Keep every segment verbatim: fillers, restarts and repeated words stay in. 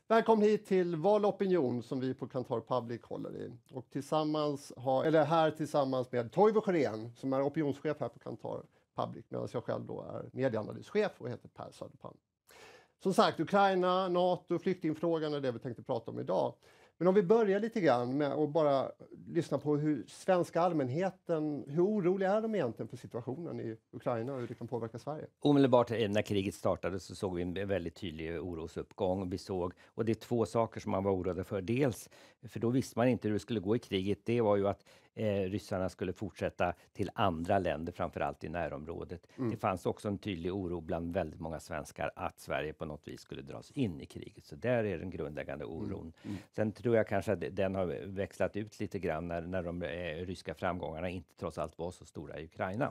Välkommen hit till Valopinion som vi på Kantar Public håller i. Och tillsammans har, eller här tillsammans med Toivo Sjören som är opinionschef här på Kantar Public, medan jag själv då är medieanalyschef och heter Per Söderpan. Som sagt, Ukraina, NATO, flyktingfrågan är det vi tänkte prata om idag. Men om vi börjar lite grann med att bara lyssna på hur svenska allmänheten, hur oroliga är de egentligen för situationen i Ukraina och hur det kan påverka Sverige? Omedelbart när kriget startade så såg vi en väldigt tydlig orosuppgång. Vi såg, och det är två saker som man var oroade för. Dels, för då visste man inte hur det skulle gå i kriget, det var ju att eh, ryssarna skulle fortsätta till andra länder, framförallt i närområdet. Mm. Det fanns också en tydlig oro bland väldigt många svenskar att Sverige på något vis skulle dras in i kriget. Så där är den grundläggande oron. Mm. Mm. Sen tror jag kanske att den har växlat ut lite grann när, när de eh, ryska framgångarna inte trots allt var så stora i Ukraina.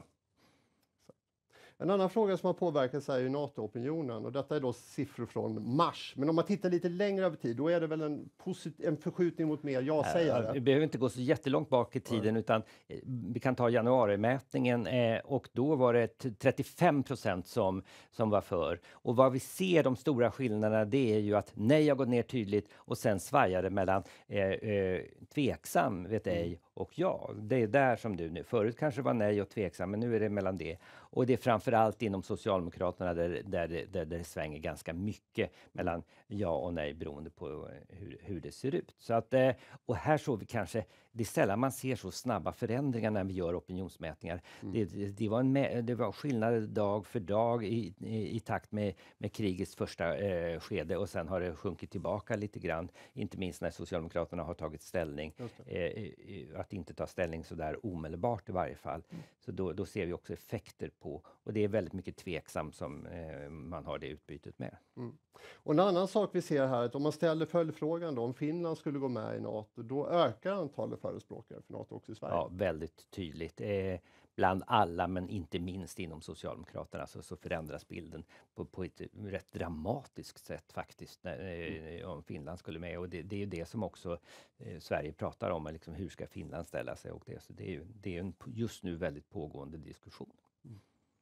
En annan fråga som har påverkats är ju NATO-opinionen, och detta är då siffror från mars. Men om man tittar lite längre över tid, då är det väl en, en förskjutning mot mer ja-sägare? Vi behöver inte gå så jättelångt bak i tiden, mm. utan vi kan ta januarimätningen eh, och då var det trettiofem procent som, som var för. Och vad vi ser de stora skillnaderna, det är ju att nej har gått ner tydligt och sen svajar det mellan eh, eh, tveksam, vet ej, mm. och ja. Det är där som du nu, förut kanske var nej och tveksam, men nu är det mellan det. Och det är framförallt inom Socialdemokraterna där, där, där, där det svänger ganska mycket mellan ja och nej beroende på hur, hur det ser ut. Så att, och här såg vi kanske, det är sällan man ser så snabba förändringar när vi gör opinionsmätningar. Mm. Det, det, det, var en, det var skillnader dag för dag i, i, i takt med, med krigets första eh, skede, och sen har det sjunkit tillbaka lite grann. Inte minst när Socialdemokraterna har tagit ställning. Eh, att inte ta ställning så där omedelbart i varje fall. Mm. Så då, då ser vi också effekter på, och det är väldigt mycket tveksam som eh, man har det utbytet med. Mm. Och en annan sak vi ser här är att om man ställer följdfrågan då, om Finland skulle gå med i NATO, då ökar antalet förespråkare för NATO också i Sverige. Ja, väldigt tydligt. Eh, bland alla, men inte minst inom Socialdemokraterna så, så förändras bilden på, på ett rätt dramatiskt sätt faktiskt när, eh, om Finland skulle med. Och det, det är ju det som också eh, Sverige pratar om, liksom, hur ska Finland ställa sig, och det, så det är ju det är en just nu väldigt pågående diskussion. Mm.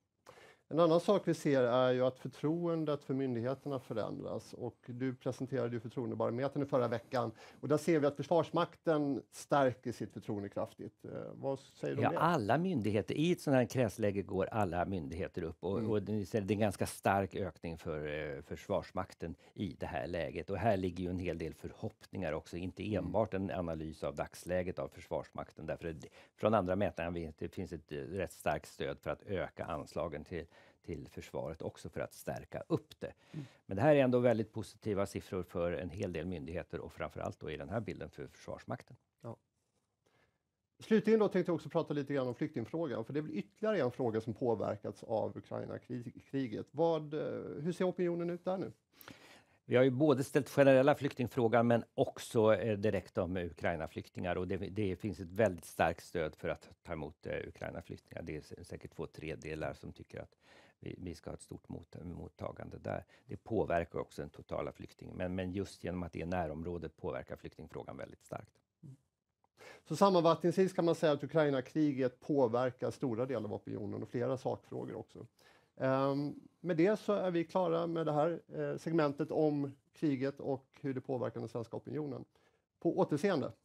En annan sak vi ser är ju att förtroendet för myndigheterna förändras, och du presenterade ju förtroendebarometern i förra veckan, och där ser vi att Försvarsmakten stärker sitt förtroende kraftigt. Eh, vad säger du ja, om det? Alla myndigheter, i ett sådant här krisläge går alla myndigheter upp, och, mm. och det är en ganska stark ökning för eh, Försvarsmakten i det här läget, och här ligger ju en hel del förhoppningar också, inte enbart en analys av dagsläget av Försvarsmakten, därför att från andra mätningar vet det finns ett rätt starkt stöd för att öka anslagen till till försvaret också för att stärka upp det. Mm. Men det här är ändå väldigt positiva siffror för en hel del myndigheter, och framförallt då i den här bilden för Försvarsmakten. Ja. Slutligen då tänkte jag också prata lite grann om flyktingfrågan, för det är väl ytterligare en fråga som påverkats av Ukraina-kriget. Vad, hur ser opinionen ut där nu? Vi har ju både ställt generella flyktingfrågor men också eh, direkt om Ukraina-flyktingar, och det, det finns ett väldigt starkt stöd för att ta emot eh, Ukraina-flyktingar. Det är säkert två tredjedelar som tycker att vi, vi ska ha ett stort mot, mottagande där. Det påverkar också den totala flyktingen, men, men just genom att det är närområdet påverkar flyktingfrågan väldigt starkt. Mm. Så sammanfattningsvis kan man säga att Ukraina-kriget påverkar stora delar av opinionen och flera sakfrågor också. Um, med det så är vi klara med det här eh, segmentet om kriget och hur det påverkar den svenska opinionen. På återseende!